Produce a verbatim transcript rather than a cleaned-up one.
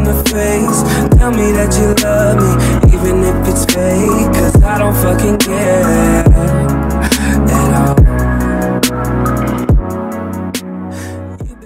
in the face. Tell me that you love me, even if it's fake, cause I don't fucking care.